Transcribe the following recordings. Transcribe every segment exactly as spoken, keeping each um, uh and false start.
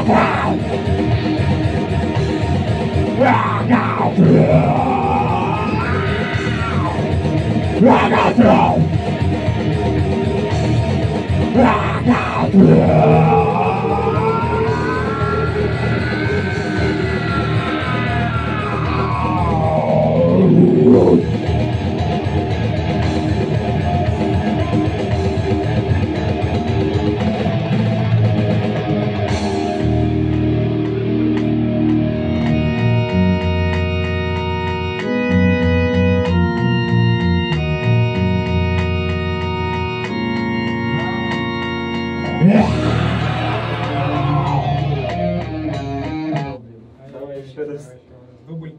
Давай еще раз. Дубль.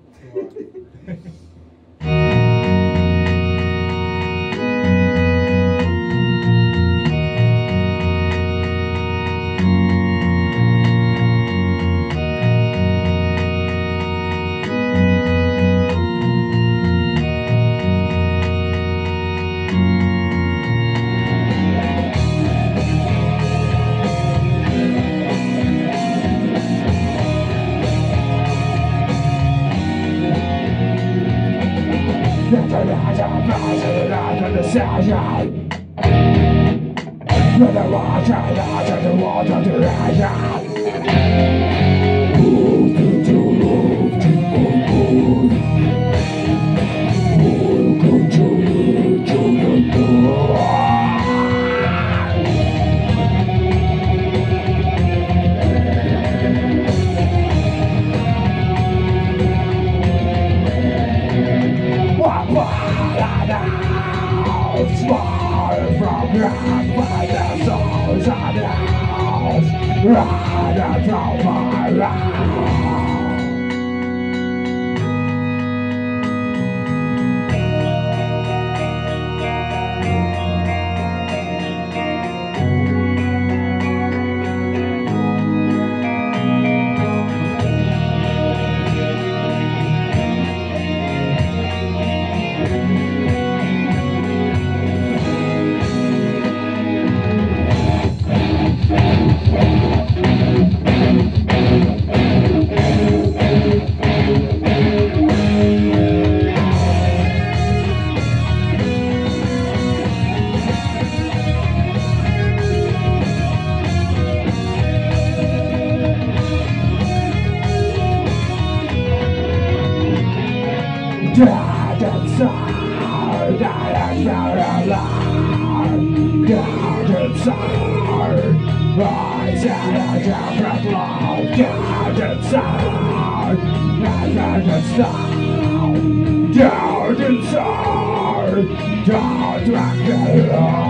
下下，我的往下呀，这是我的对岸呀。不知就路，就路，不空就路，就能过。哇哇啦啦！ Far from ground by the souls of the house, right from my life. Down inside, down, down, down.